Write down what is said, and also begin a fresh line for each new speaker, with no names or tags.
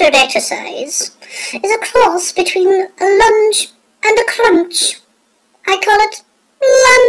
standard exercise is a cross between a lunge and a crunch. I call it